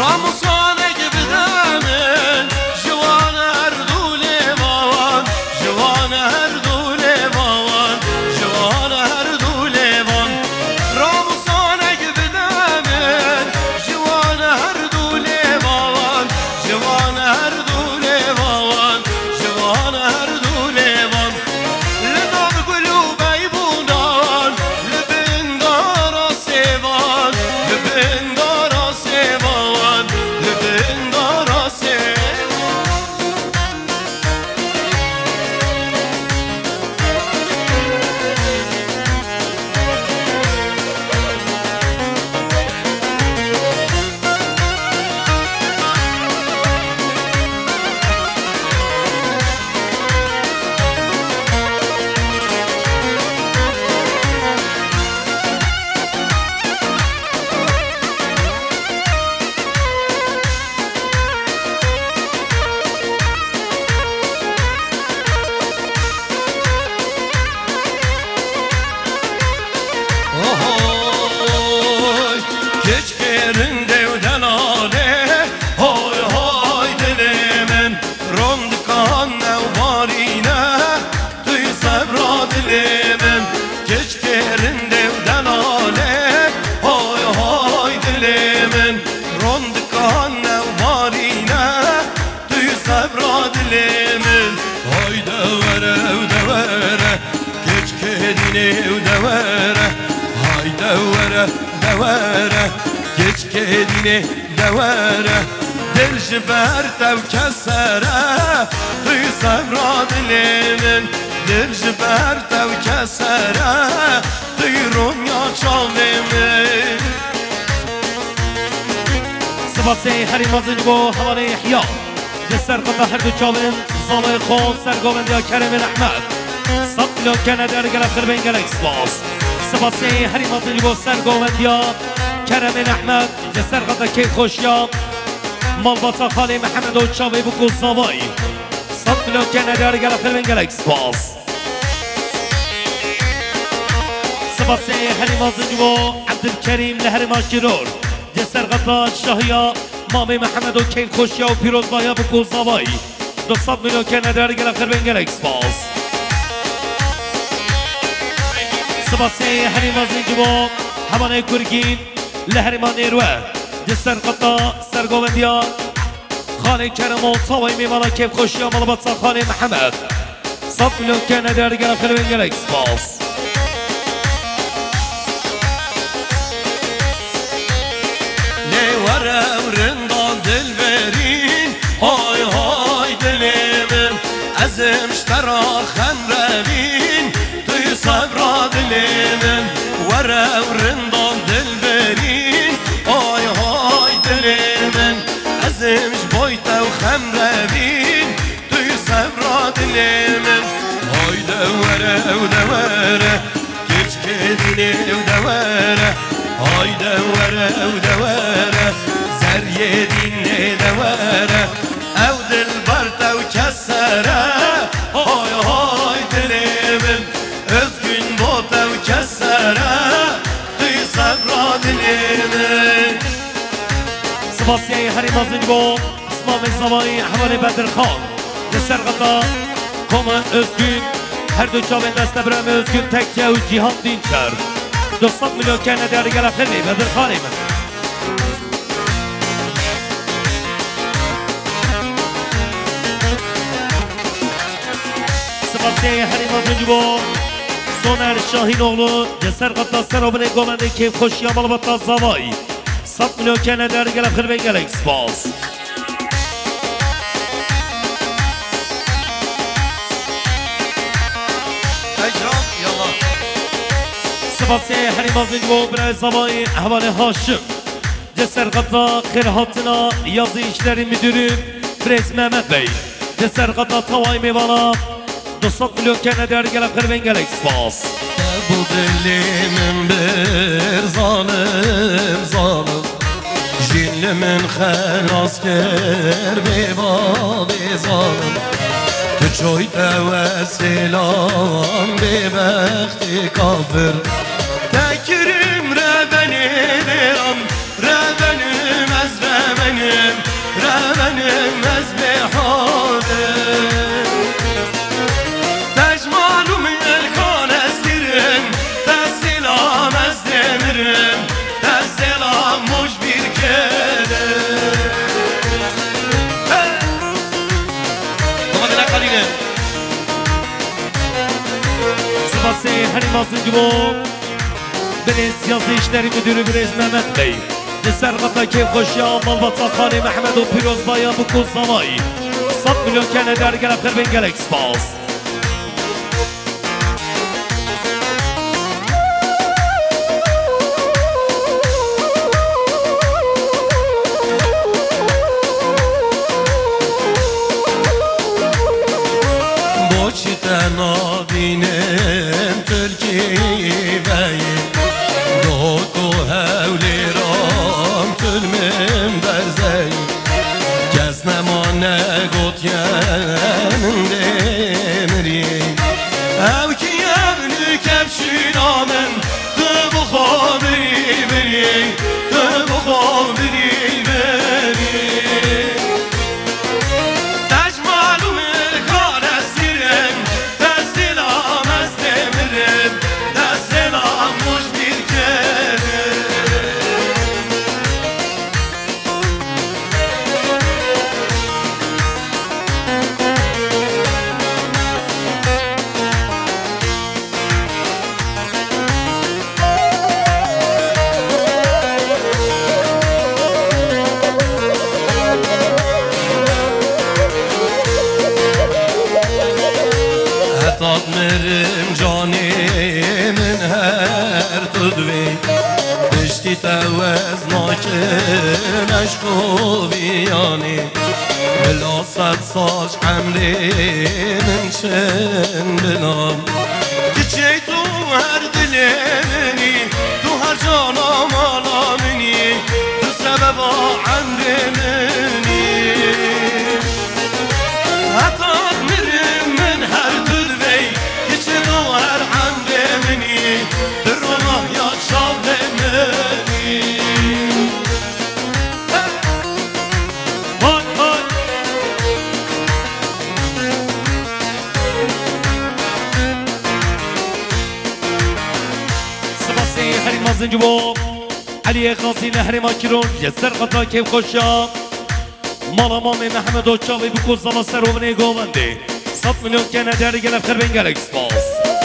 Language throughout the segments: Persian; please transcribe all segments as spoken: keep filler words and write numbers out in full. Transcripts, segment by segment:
راموسانه gibi demin Civan Erdule bavan Civan Erdule bavan Civan Erdule bavan Ramuzane gibi demin Civan Erdule bavan Civan Erdule bavan Civan Erdule bavan Lenar gulubey bunan Lebin dara sevan Lebin dara sevan Lebin dara sevan Geç kedine devere Del jiber tev kesere Duy sevra dilimin Del jiber tev kesere Duy Ronya çaldimin سباسي هري مازن بو حوالي إحياء جسر قطع هردو چالين زالي خون سرگومن دیا كريم احمد سطلو كنده رگل افتر بين گلک سباس سباسي هري مازن بو سرگومن دیا كريم احمد جسر قطع كي خوشيا مالباتا خالي محمد و چاوي بو گل زاوي سطلو كنده رگل افتر بين گلک سباس سباسي هري مازن بو عبدالكريم لهري ماشيرور جسر قطع شاهيا مامي محمد و كين خوشيا و پیروز بایا بو گل زاوي دوصد مليون كنده رگل افتر بين گلک سباس سباسي هري مازن بو حواني كورگين لهرمان نیروه جسر قطع سرگومندیا خانه کرم و طاوی میمانا کیف خوشی آمال بطا خانه محمد صد ملیون کنه درگر خلوین گلک سپاس لیوره ورندان دل برین های های دلیمم ازم شترا خن روین توی صبرا دلیمم وره ورندان دل برین های های دلیمم ازمش بایتا و خم روین توی صبرا دلیمم های دوره و دوره کچ کدینه و دوره های دوره و دوره زریه دینه دوره او دل برتا و کسره های های دلیمم özgün bota و کسره توی صبرا دلیمم سباسي هري مازن بو اسمام الزواني حوالي بدر خان جسر قطع كوما özgün her دو چاوين دست برام özgün تکیه و جیهان دینچر دوصد مليون كان داري قلب خلي بدر خاني من سباسي هري مازن بو سونر شاهین oğlu جسر قطع سرابن گومنده کیف خوشی عمال بطا زوای صد مليون كان داري قلب خلي گلک سپاس سباسي هري مازن بو برای زوای احوال هاشم جسر قطع خیر هاتنا yazı işleri müdürü Prez Mehmet Bey جسر قطع طوای میوانا دوصد مليون كان داري قلب خلي گلک سپاس bu dilimin bir zalim zalim Jinnimin xelasker bevali zalim Tu çoy tevessilan bebekti kafir Tekirim rebeni diram Rebenim ez rebeni Halim Azıncıbo Beniz yazı işleri müdürü Beniz Mehmet Bey Deser Gata Keyf Hoşya Malbatsa Khani Mehmet o Piroz Baya bu Kuzamay Sat milyon kene dergele Kırbin Gelek Spas Nabinem Türkiye'yi Doğdu hevliram tülmüm berzey Geznem anne got yemin demiri Ev ki evlü kepşin amın Tı bu khabiri biri Tı bu khabiri biri Tatmirim canimin her tudvi Pişti tevez nakim eşku viyani Bilasat saç emrimin çin binam Kiçey tu her dilimini Tu her canam alamini Tu sebeba emrimini Tatmirim min her tudvi Azıncıbo Aliye Khazi Nehri Makirun Yeser Gata Keyf Hoşya Malamami Mehmet Oçavi bu Kuzama Seruvni Govandi Sat milyon kene dergele Kırbin Gelek Spas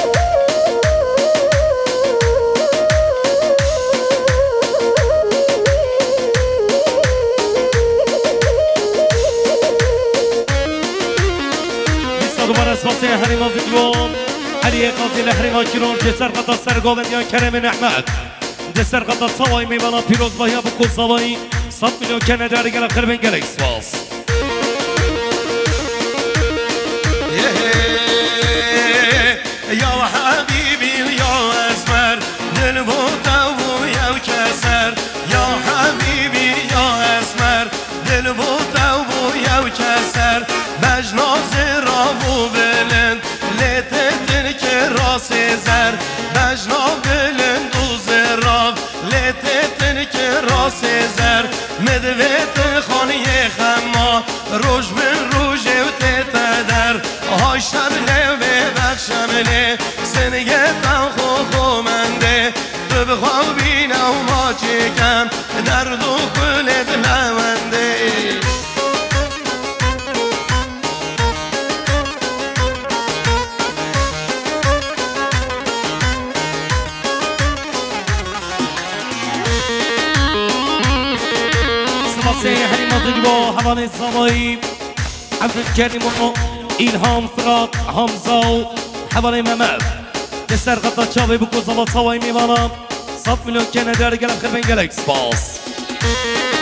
Bista duvara Spasi Halim Azıncıbo Aliye Khazi Nehri Makirun Yeser Gata Sergovandi Kerem Ahmet Deser Gata Savay Meyvana Piroz Baya bu Kuzamay Sat milyon kene dergele Kırbin Gelek Spas Ya Habibi ya Esmer Dil bu tavu ya keser Ya Habibi ya Esmer Dil bu tavu ya keser Mecnaz ravu belin Letetin ki ras ezer Mecnaz belin duz rav Letetin ki ras ezer Medvetin khaniye khemma Ruj min ruj evtet eder Hay şemle ve şemle seni yetan xo mende tu bixwabin ew ma çekem derdu kuled lewende Spasi Halim Azıncıbo Havani Savay Abdülkerim İlham Fırat Hamza Havani Mehmet Deser Gata Çavi bu Kuzama Savay Mivana Sat milyon kene dergele Kırbin Gelek Spas